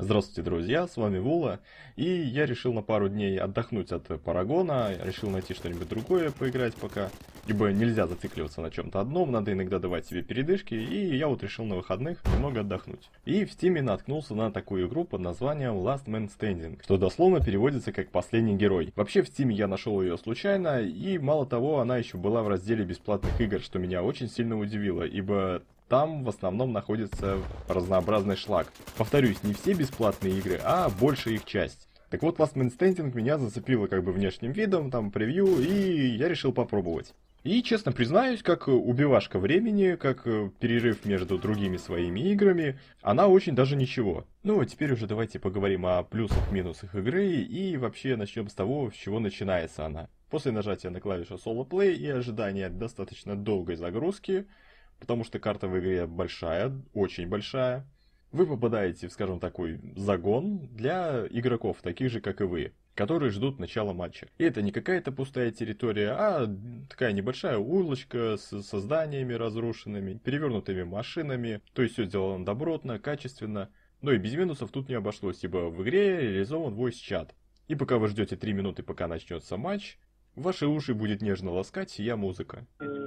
Здравствуйте, друзья, с вами Вула, и я решил на пару дней отдохнуть от Парагона, решил найти что-нибудь другое поиграть пока, ибо нельзя зацикливаться на чем-то одном, надо иногда давать себе передышки, и я вот решил на выходных немного отдохнуть. И в Steam наткнулся на такую игру под названием Last Man Standing, что дословно переводится как «Последний герой». Вообще в Steam я нашел ее случайно, и мало того, она еще была в разделе бесплатных игр, что меня очень сильно удивило, ибо там в основном находится разнообразный шлак. Повторюсь, не все бесплатные игры, а большая их часть. Так вот, Last Man Standing меня зацепило как бы внешним видом, там превью, и я решил попробовать. И честно признаюсь, как убивашка времени, как перерыв между другими своими играми, она очень даже ничего. Ну а теперь уже давайте поговорим о плюсах-минусах игры и вообще начнем с того, с чего начинается она. После нажатия на клавишу Solo Play и ожидания достаточно долгой загрузки, потому что карта в игре большая, очень большая, вы попадаете в, скажем, такой загон для игроков, таких же, как и вы, которые ждут начала матча. И это не какая-то пустая территория, а такая небольшая улочка со зданиями разрушенными, перевернутыми машинами, то есть все сделано добротно, качественно. Но и без минусов тут не обошлось, ибо в игре реализован voice-чат. И пока вы ждете 3 минуты, пока начнется матч, ваши уши будет нежно ласкать сия музыка.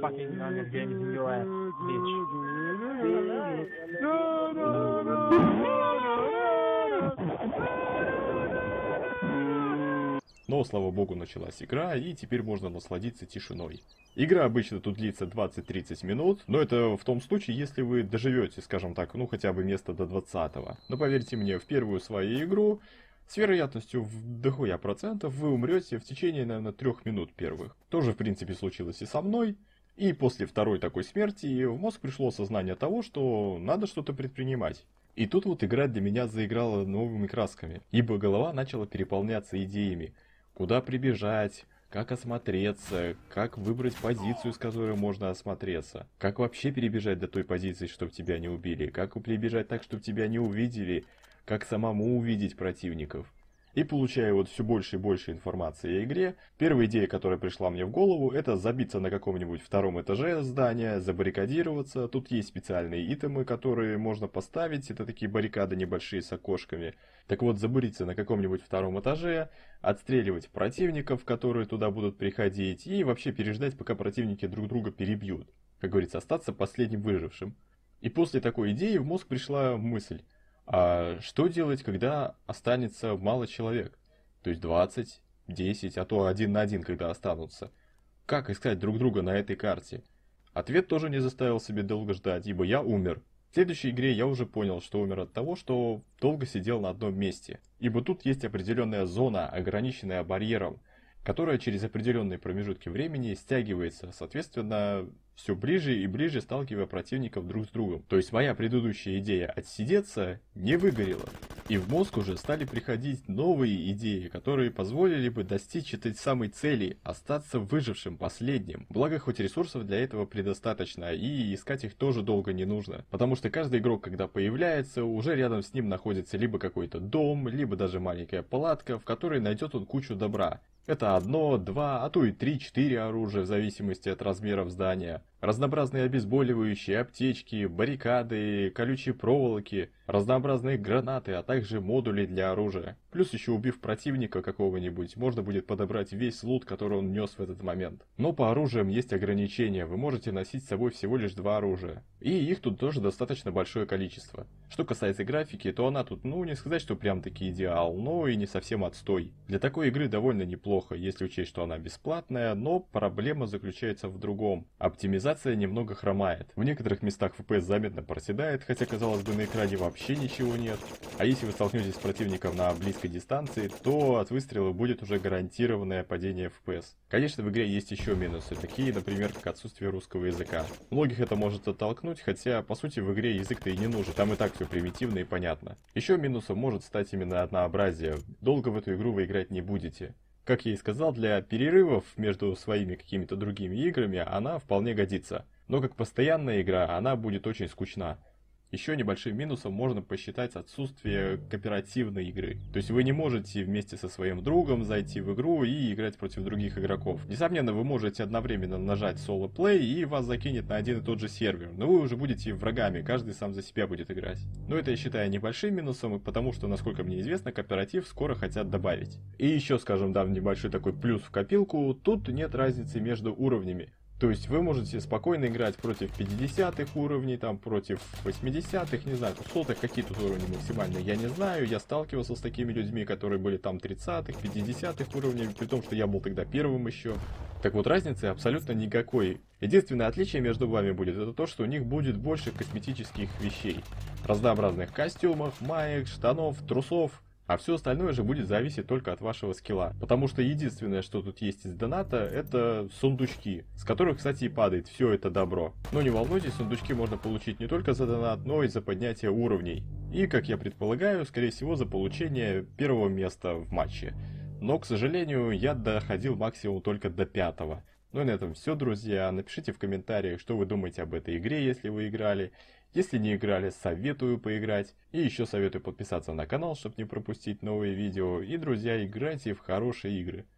Но, слава богу, началась игра, и теперь можно насладиться тишиной. Игра обычно тут длится 20-30 минут, но это в том случае, если вы доживете, скажем так, ну хотя бы место до 20-го. Но поверьте мне, в первую свою игру с вероятностью в дохуя процентов вы умрете в течение, наверное, 3 минут первых. Тоже, в принципе, случилось и со мной. И после второй такой смерти в мозг пришло осознание того, что надо что-то предпринимать. И тут вот игра для меня заиграла новыми красками, ибо голова начала переполняться идеями. Куда прибежать, как осмотреться, как выбрать позицию, с которой можно осмотреться, как вообще перебежать до той позиции, чтобы тебя не убили, как прибежать так, чтобы тебя не увидели, как самому увидеть противников. И получая вот все больше и больше информации о игре, первая идея, которая пришла мне в голову, это забиться на каком-нибудь втором этаже здания, забаррикадироваться. Тут есть специальные итемы, которые можно поставить, это такие баррикады небольшие с окошками. Так вот, забуриться на каком-нибудь втором этаже, отстреливать противников, которые туда будут приходить, и вообще переждать, пока противники друг друга перебьют. Как говорится, остаться последним выжившим. И после такой идеи в мозг пришла мысль. А что делать, когда останется мало человек? То есть 20, 10, а то 1 на 1, когда останутся. Как искать друг друга на этой карте? Ответ тоже не заставил себе долго ждать, ибо я умер. В следующей игре я уже понял, что умер от того, что долго сидел на одном месте. Ибо тут есть определенная зона, ограниченная барьером, которая через определенные промежутки времени стягивается, соответственно, все ближе и ближе сталкивая противников друг с другом. То есть моя предыдущая идея отсидеться не выгорела. И в мозг уже стали приходить новые идеи, которые позволили бы достичь этой самой цели, остаться выжившим последним. Благо, хоть ресурсов для этого предостаточно, и искать их тоже долго не нужно. Потому что каждый игрок, когда появляется, уже рядом с ним находится либо какой-то дом, либо даже маленькая палатка, в которой найдет он кучу добра. Это 1, 2, а то и 3-4 оружия в зависимости от размеров здания. Разнообразные обезболивающие, аптечки, баррикады, колючие проволоки, разнообразные гранаты, а также модули для оружия. Плюс еще убив противника какого-нибудь, можно будет подобрать весь лут, который он нес в этот момент. Но по оружиям есть ограничения, вы можете носить с собой всего лишь 2 оружия. И их тут тоже достаточно большое количество. Что касается графики, то она тут, ну не сказать, что прям таки идеал, но и не совсем отстой. Для такой игры довольно неплохо, если учесть, что она бесплатная, но проблема заключается в другом. Оптимизация немного хромает. В некоторых местах FPS заметно проседает, хотя казалось бы на экране вообще ничего нет. А если вы столкнетесь с противником на близкой дистанции, то от выстрела будет уже гарантированное падение FPS. Конечно, в игре есть еще минусы, такие, например, как отсутствие русского языка. Многих это может оттолкнуть, хотя по сути в игре язык-то и не нужен, там и так все примитивно и понятно. Еще минусом может стать именно однообразие. Долго в эту игру вы играть не будете. Как я и сказал, для перерывов между своими какими-то другими играми она вполне годится. Но как постоянная игра, она будет очень скучна. Еще небольшим минусом можно посчитать отсутствие кооперативной игры. То есть вы не можете вместе со своим другом зайти в игру и играть против других игроков. Несомненно, вы можете одновременно нажать соло плей и вас закинет на один и тот же сервер, но вы уже будете врагами, каждый сам за себя будет играть. Но это я считаю небольшим минусом, потому что, насколько мне известно, кооператив скоро хотят добавить. И еще, скажем, дам небольшой такой плюс в копилку, тут нет разницы между уровнями. То есть вы можете спокойно играть против 50-х уровней, там против 80-х, не знаю, сотых, какие тут уровни максимальные, я не знаю. Я сталкивался с такими людьми, которые были там 30-х, 50-х уровней, при том, что я был тогда первым еще. Так вот, разницы абсолютно никакой. Единственное отличие между вами будет, это то, что у них будет больше косметических вещей. Разнообразных костюмов, маек, штанов, трусов. А все остальное же будет зависеть только от вашего скилла. Потому что единственное, что тут есть из доната, это сундучки, с которых, кстати, и падает все это добро. Но не волнуйтесь, сундучки можно получить не только за донат, но и за поднятие уровней. И, как я предполагаю, скорее всего за получение первого места в матче. Но, к сожалению, я доходил максимум только до 5-го. Ну и на этом все, друзья. Напишите в комментариях, что вы думаете об этой игре, если вы играли. Если не играли, советую поиграть. И еще советую подписаться на канал, чтобы не пропустить новые видео. И, друзья, играйте в хорошие игры.